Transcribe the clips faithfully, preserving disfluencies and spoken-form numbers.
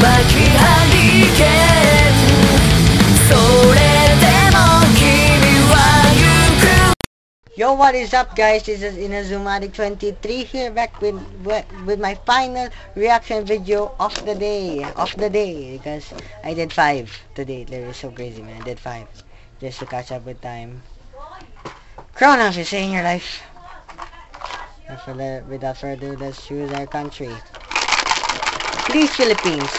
Yo, what is up, guys? This is Inazumatic twenty-three here, back with, with with my final reaction video of the day of the day because I did five today. It was so crazy, man. I did five just to catch up with time. Kronos is saying your life. Without further ado, let's choose our country. Please, Philippines.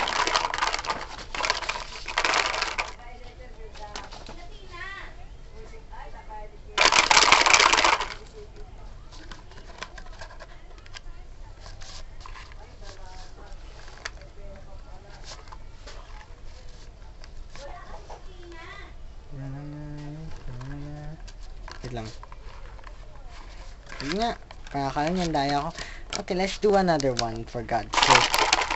Wait lang. Hindi nga. Pakakaroon yung daya ko. Okay, let's do another one for God's sake.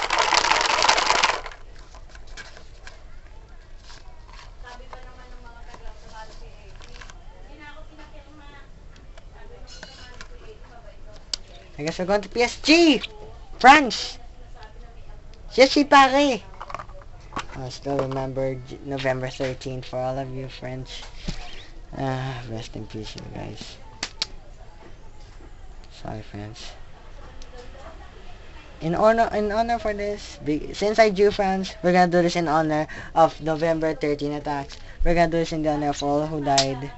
I guess we're going to P S G! France! Jesse Paris! I still remember November thirteenth for all of you French. Ah, rest in peace, you guys. Sorry, friends. In honor, in honor for this, since I drew France, we're gonna do this in honor of November thirteenth attacks. We're gonna do this in honor of all who died.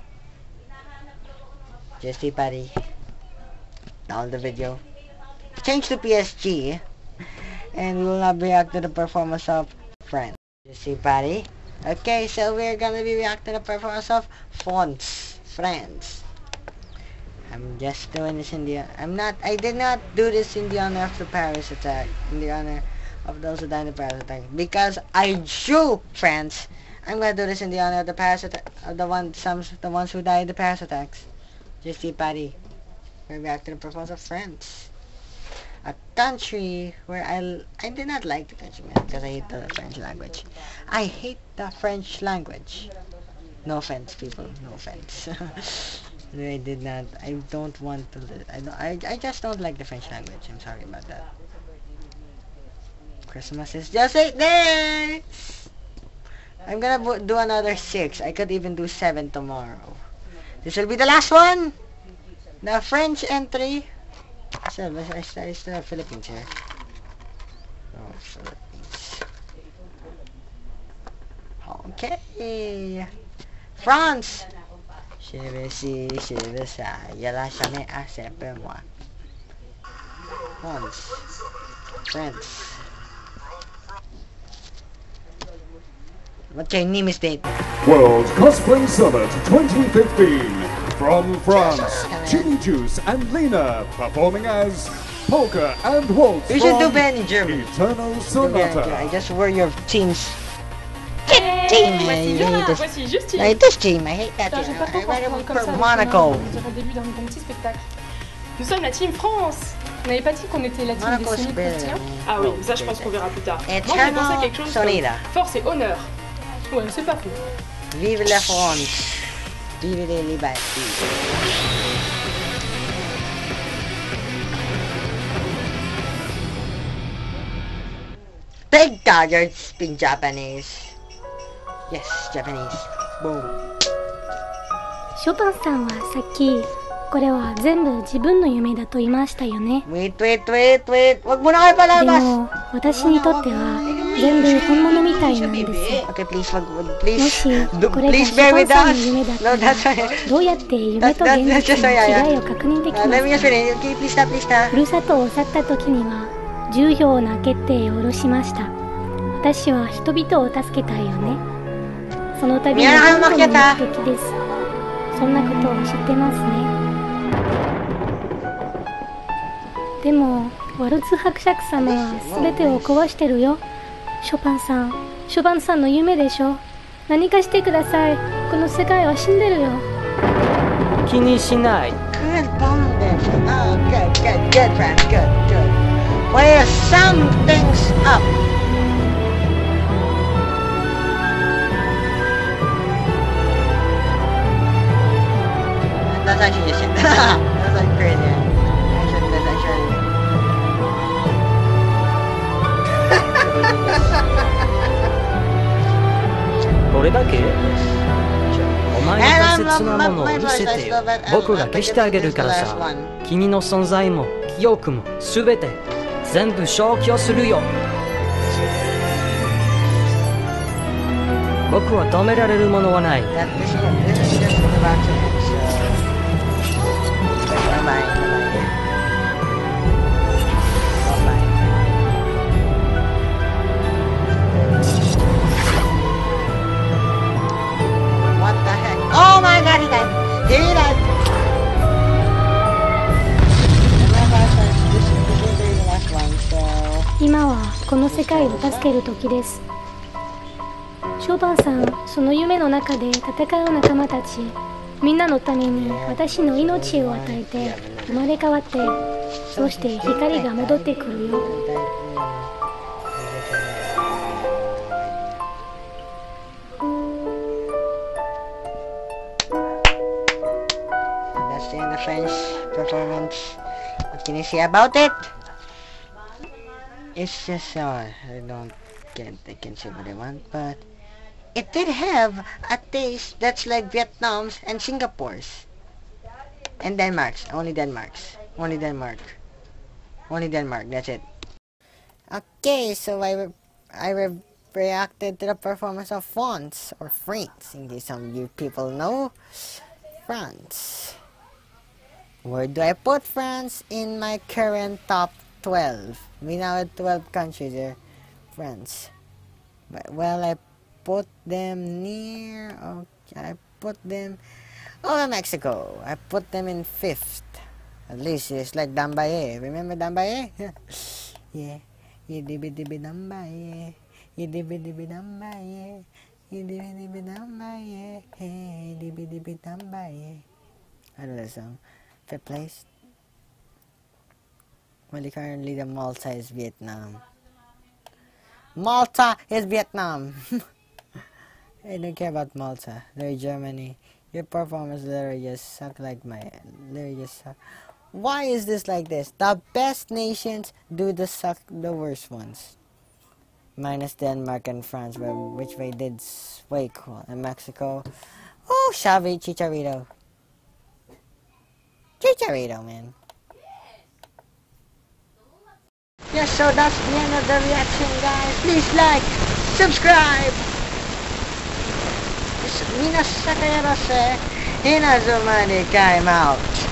Jesse Paris. Down the video. Change to P S G, and we will not react to the performance of France. Jesse Paris. Okay, so we're gonna be reacting to the performance of France. France. I'm just doing this in the... I'm not... I did not do this in the honor of the Paris attack. In the honor of those who died in the Paris attack. Because I drew France. I'm gonna do this in the honor of the Paris attack. Of the, one, some, the ones who died in the Paris attacks. Jesse Paris. We're back to the performance of France. A country where I... I did not like the country, man. Because I hate the French language. I hate the French language. No offense, people. No offense. I did not. I don't want to. I don't. I. I just don't like the French language. I'm sorry about that. Christmas is just eight days. I'm gonna do another six. I could even do seven tomorrow. This will be the last one. The French entry. So, I still have Philippines here. Oh, Philippines. Okay. France. Je vais si, je vais ça. Il la jamais assez pour moi. France. France. What's your name is date? World Cosplay Summit twenty fifteen. From France, Chili Juice and Lena performing as Polka and Waltz. You should do Ben in German. Eternal Sonata. I just wear your teams. Hey, voici Jonas, voici Justine. I hate this team, I hate that team. I rather for Monaco. On dirait le début d'un petit spectacle. Nous sommes la team France. On n'avait pas dit qu'on était la team des semi-chrétiens. Ah oui, ça je pense qu'on verra plus tard. Moi j'ai pensé à quelque chose comme force et honneur. Ouais, c'est pas faux. Vive la France. Vive les libertés. Thank God you're speaking Japanese. Yes, Japanese. Boom. ショパンさんはさっきこれは全部自分の夢だと言いましたよね。 Wait, wait, wait, wait. Wag mo na kayo で palabas. も私にとっては全部本物みたいなんです。 Okay, please, wag, wag, も please. し Do, これが please シ bear ョパン with さん us. の夢だった No, ら that's right. どうやって夢と That, 現 that's 実 just の so, yeah, 違い yeah. を確認でき Uh, ま let me す just finish. Okay, please stop, please stop. ふるさとを去った時には重要な決定を下ろしました。私は人々を助けたいよね。その度に本当の目的です。そんなことを知ってますね。でもワルツ伯爵様は全てを壊してるよ。ショパンさん、ショパンさんの夢でしょ。何かしてください。この世界は死んでるよ。 気にしない。 Good bombing. Oh, good, good, good, friends. Good, good. Well, something's up. That's actually a shit. That's like crazy. Actually, that's actually... それだけ？お前の大切なものを見せてよ。僕が消してあげるからさ。君の存在も記憶も全て全部消去するよ。僕は止められるものはない。 Oh my god, he died! He died! This is the last one, so... 今はこの世界を助ける時です。ショーバンさん、その夢の中で戦う仲間たち、みんなのために私の命を与えて生まれ変わって、そして光が戻ってくるよ。 That's the end of French performance. What can you say about it? It's just uh, I don't get I can say what I want, but it did have a taste that's like Vietnam's and Singapore's. And Denmark's. Only Denmark's. Only Denmark. Only Denmark. That's it. Okay, so I, re I re reacted to the performance of France, or France, in case some of you people know. France. Where do I put France in my current top twelve? We now have twelve countries here. France. But, well, I put them near, okay, I put them, oh, Mexico, I put them in fifth, at least it's like Dambaye, remember Dambaye? Yeah, yidibidibid Dambaye, yidibidibid Dambaye, yidibidibid Dambaye, hey, yidibidibid Dambaye. I know that song. Fifth place. Well, currently the Malta is Vietnam. Malta is Vietnam. I don't care about Malta. They're Germany. Your performance literally just suck like my... Literally just suck. Why is this like this? The best nations do the suck the worst ones. Minus Denmark and France, which they did way cool. And Mexico. Oh, Xavi, Chicharito. Chicharito, man. Yes, so that's the end of the reaction, guys. Please like, subscribe. Minas Sakerose, Inazumani, I'm out.